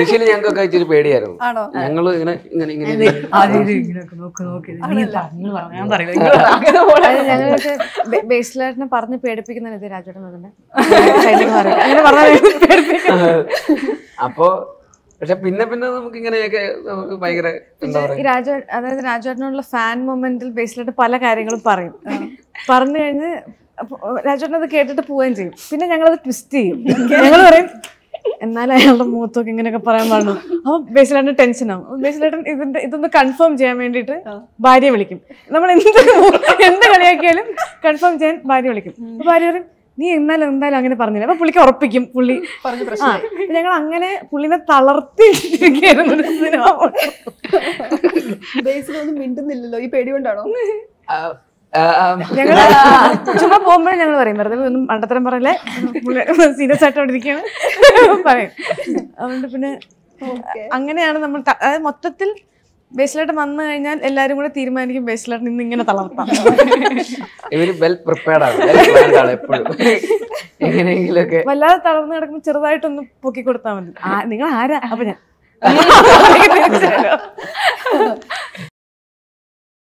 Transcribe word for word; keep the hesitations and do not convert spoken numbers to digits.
Initially ഞങ്ങൾക്കൊക്കെ ഇച്ചിരി പേടിയായിരുന്നു. ഞങ്ങൾ ഇങ്ങനെ ഇങ്ങനെ ഇങ്ങനെ ഞങ്ങൾക്ക് ബേസിലായിട്ടിനെ പറഞ്ഞ് പേടിപ്പിക്കുന്ന ഇത് രാജേട്ടൻ അപ്പോ പക്ഷെ പിന്നെ പിന്നെ നമുക്ക് ഇങ്ങനെയൊക്കെ നമുക്ക് ഭയങ്കര എന്താ പറയുക, രാജ അതായത് രാജേട്ടനുള്ള ഫാൻ മൊമെന്റിൽ ബേസിലായിട്ട് പല കാര്യങ്ങളും പറയും. പറഞ്ഞു കഴിഞ്ഞ് രാജേട്ടൻ അത് കേട്ടിട്ട് പോവുകയും ചെയ്യും. പിന്നെ ഞങ്ങളത് ട്വിസ്റ്റ് ചെയ്യും. ഞങ്ങൾ പറയും എന്നാലും അയാളുടെ മുഖത്തൊക്കെ ഇങ്ങനെയൊക്കെ പറയാൻ പാടുള്ളൂ. അപ്പൊ ബേസിലേട്ടൻ ടെൻഷൻ ആവും. ബേസിലേട്ടൻ ഇതിന്റെ ഇതൊന്ന് കൺഫേം ചെയ്യാൻ വേണ്ടിയിട്ട് ഭാര്യയെ വിളിക്കും. നമ്മൾ എന്ത് എന്ത് കളിയാക്കിയാലും കൺഫേം ചെയ്യാൻ ഭാര്യ വിളിക്കും. അപ്പൊ ഭാര്യ പറയും നീ എന്നാലും എന്തായാലും അങ്ങനെ പറഞ്ഞില്ല. അപ്പൊ പുള്ളിക്ക് ഉറപ്പിക്കും. പുള്ളി ഞങ്ങൾ അങ്ങനെ പുള്ളിനെ തളർത്തി ബേസിലൊന്നും മിണ്ടുന്നില്ലല്ലോ, ഈ പേടി കൊണ്ടാണോ? ഞങ്ങള് ചുമ്മാ പോകുമ്പോഴും ഞങ്ങൾ പറയും വെറുതെ ഒന്നും മണ്ടത്തരം പറയല്ലേ, സീരിയസ് ആയിട്ട് അവിടെ ഇരിക്കുകയാണ് പറയും. അതുകൊണ്ട് പിന്നെ അങ്ങനെയാണ് നമ്മൾ. അതായത് മൊത്തത്തിൽ ബേസിലായിട്ട് വന്നു കഴിഞ്ഞാൽ എല്ലാരും കൂടെ തീരുമാനിക്കും ബേസിലായിട്ട് നിന്ന് ഇങ്ങനെ തളർത്താം. ഇവര് വെൽ പ്രിപ്പയർഡ് ആണ് എപ്പോഴും. എങ്ങനെയെങ്കിലൊക്കെ വല്ലാതെ തളർന്ന് കിടക്കുമ്പോൾ ചെറുതായിട്ടൊന്ന് പൊക്കി കൊടുത്താൽ മതി. നിങ്ങൾ ആരാ? അപ്പൊ ഞാൻ